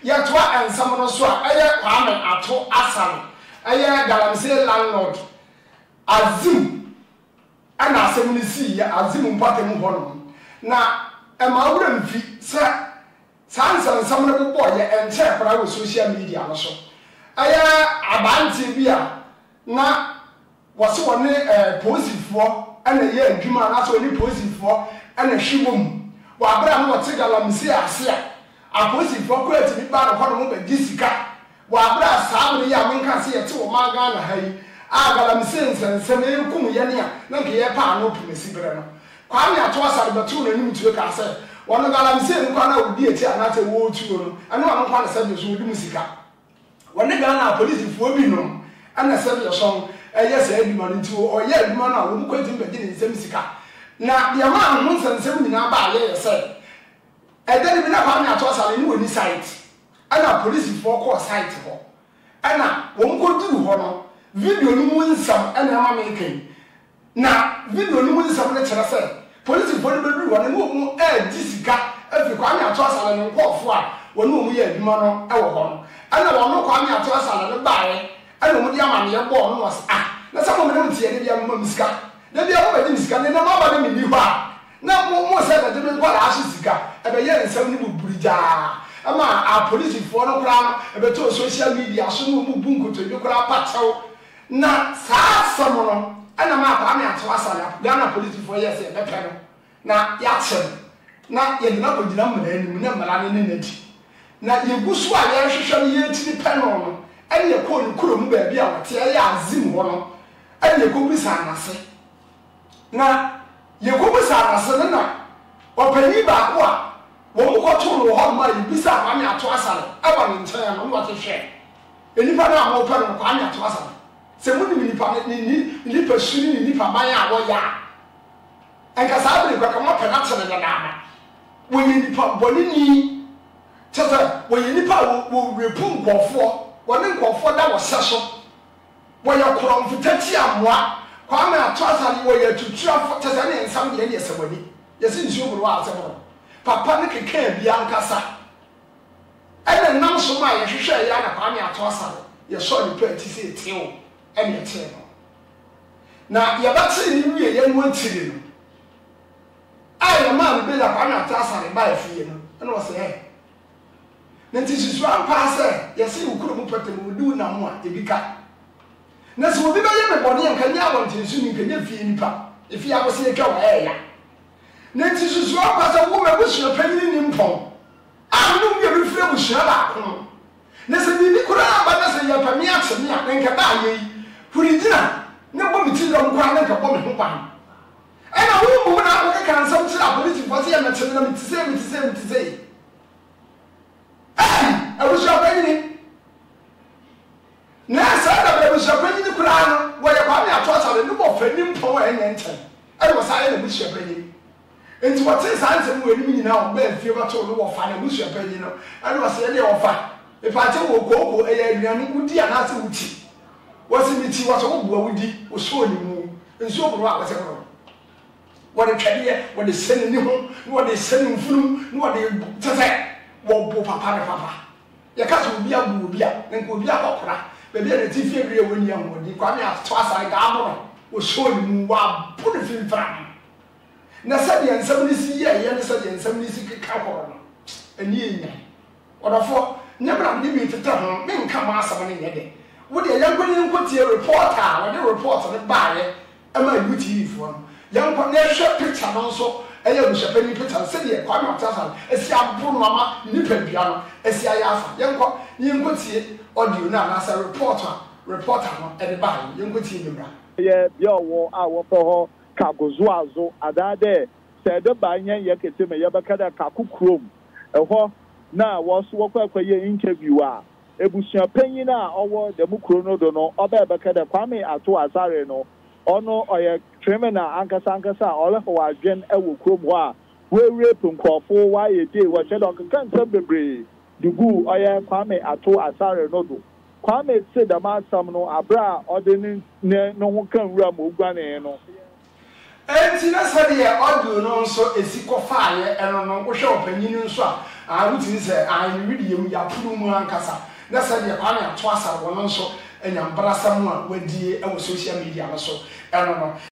yɛtoa ensam no so a ɛyɛ Kwame Ato Asare ɛyɛ Galamsey landlord azim ana asɛm no si yɛ azim mpatam hɔ no na ɛma wura mfi sɛ sansan ensam no bobɔ yɛ ɛnkyɛ kora wɔ social media no so ɛyɛ abante bi a na wɔse wɔne posifoɔ ɛna yɛ adwuma na so wɔne posifoɔ ɛna hwimom wɔ abra no wɔte Galamsey ase a aposifoɔ kora timi ba no hɔ no mo bɛdi sika wɔ abra saa mo yɛ amenka se yɛte wɔ ma Ghana ha yi a Galamsey nsɛnsɛm ɛkum yɛ ne a na nke yɛ pa no pumesi bere no Kwame Ato Asare bɛto na nim tuo ka sɛ wɔn Galamsey nkwa na odi eti anate wo tuo no ɛno ano kwa na sɛ so odi mu sika wɔne Ghana polisifoɔ bi no ɛna sɛ yɛ sɔn ɛyɛ sɛ adwuma no nti ɔyɛ adwuma no a wɔn kɔ tim bɛgye ne nsɛm sika na deɛ ma no nsɛnsɛm nyinaa ba ayɛ sɛ ɛdɛ bi na Kwame Ato Asare ne wɔ ni site ɛna polisifoɔ kɔ site hɔ ɛna wɔn kɔ duru hɔ no video no mu nsɛm ɛna ama me kan na video no mu nsɛm ne kyerɛ sɛ polisifoɔ no bɛduru hɔ no wɔn ɛdi sika ɛfi Kwame Ato Asare ne nkɔɔfo a wɔn yɛ adwuma no ɛwɔ hɔ no ɛna wɔn Kwame Ato Asare ne baeɛ ɛna wɔn de ama ne yɛ bɔɔ no wɔ na sɛ mo menam tie ne bia mo sika ne bia mo bɛdi sika ne na mo aba ne mi hɔ a na mo sɛ bɛde me nkɔ la ahye sika ɛbɛyɛ nsɛm ne buburi gyaa ama a polisifoɔ no koraa no ɛbɛtɔ social media so no mu bu nkotodwe koraa pakyɛw na saa asɛm no ɛna ma Kwame Ato Asare Ghana polisifoɔ yɛ sɛ ɛbɛpɛ no na yɛakyɛ na yɛde na kɔgyina mmara anim na mmara no ne n'akyi na yɛgu so a yɛrehwehwɛ no yɛtiri pɛ no ɛne yɛkɔɔ ne kurom baabi a wɔte ɛyɛ azim hɔ no ɛne yɛkɔbisa anase na yɛkɔbisa anase no na ɔpanyin baako a wɔn kɔtoo no hɔ ma yɛbisa Kwame Ato Asare ɛwɔ ne nkyɛn no wɔte hwɛ nipa no a wɔpɛ no Kwame Ato Asare sɛ mo nim nipa suni ne nipa ban a wɔyɛ a ɛnka saa bere kwa kama pɛ na kyerɛ ne dama wɔyɛ nipa bɔneni kyɛ sɛ wɔyɛ nipa wɔ repu nkɔfoɔ wɔne nkɔfoɔ da wɔ hyɛ so wɔyɛ korɔmfota ti amoa Kwame Ato Asare wɔyɛ tutuafo kyɛ sɛ ne nsam deɛ ne yɛsɛ wɔni yɛsɛ nsuo boro wɔ asɛm no papa ne keka bi ankasa ɛna nam so ma yɛhwehwɛ yɛ na Kwame Ato Asare yɛsɔ nipa ati sɛ ɛtew ɛne ɛtew no na yɛbɛte ne wie yɛ no antiri no a yɛ maa no bɛ yɛ Kwame Ato Asare ba afie no ɛna wɔsɛ ɛ na nti susu ampa sɛ yɛsɛ wokuro mu pɛtɛ mu du na mo a ebika na sɛ obi bɛyɛ me bɔne anka nya awɔntensu ni nkanya fie nipa efi akɔsɛ yɛtwa wɔ ɛyɛ na nti susu ampa sɛ wo mabusua panyin ni mpɔn a no bi refre busua baako na sɛ bibi koraa ba na sɛ yɛpɛ me akye me a nka ba ayɛ yi hurigina ne bɔ me ti dɔm koraa ne nka bɔ me ho ban ɛna wo mu na akɔka nsɛm kyerɛ apolisifoɔ sɛ yɛmɛkyerɛ na me ti sɛ abusua panyin na saa da abusua panyin koraa no wɔyɛ Kwame Ato Asare ne bɔ fani mpɔn a ɛnyɛ nkyɛn ɛna wɔ saa yɛ abusua panyin enti wɔte saa nsɛm wɔ anim nyinaa wɔn bɛɛ fie bɛtɔ no wɔfa na abusua panyin no ɛna wɔ sɛ yɛde wɔfa epaate wɔ kooko ɛyɛ aduane wodi anaasɛ wuti wɔsi mi ti wɔsɛ wɔbua wodi wɔsɔ ne mu nsuo boro a wɔsɛ boro wɔde twɛdeɛ wɔde sɛ ne ho wɔde sɛ ne mfunum wɔde tɛtɛ wɔbo papa ne papa yɛka sɛ obi abu obi a nka obi akɔkora baabi a ne ti fie wie wɔ ni ahoɔden Kwame Ato Asare ga abo no wɔsɔ ne mu wɔabo ne fimfram na sɛdeɛ nsɛm ne si yɛ ɛyɛ ne sɛdeɛ nsɛm ne si keka kɔrɔ no ani ɛnya ɔdɔfoɔ nyɛbra ne bi tete ho menka ma asɛm ne nyɛ dɛ wode yɛnkɔ nkɔtie report a wɔde report ne baayɛ ɛma UTV foɔ no yɛnkɔ na ɛhwɛ picture no nso ɛyɛ bushapani picture sɛdeɛ Kwame Ato Asare esi abo no ama nipa dua no esi ayɛ afa yɛnkɔ tie audio na anaasɛ reporter no ɛde baayɛ yɛnkɔ tie nyɛbra yɛ bia ɔwɔ a wɔfɛ hɔ kagozoazo adaade sɛ ɛde ba nyɛ yɛ kete me yɛbɛka dɛ kakokrom ɛhɔ na wɔso wɔkɔ akɔyɛ interview a ebusua panyin a ɔwɔ dɛm kuro no do no ɔbɛbɛka dɛ Kwame Ato Asare no ɔno ɔyɛ criminal ankasa a ɔlɛfɔ wadwen ɛwɔ kurom hɔ a wɔrape nkɔfo wayɛ de wɔhyɛ dɛ ɔkeka nsɛm bebree de gu ɔyɛ Kwame Ato Asare no do Kwame dama asam no abra ɔde ne ho kan wura ma oguane no enti na sade audio no nso esiko faaye eno no wo hwe opanyin nso a wutini se an widiem ya puru mu ankasa na sade Kwame Ato Asare wono nso enyambrasam a wadie e wo social media no so eno no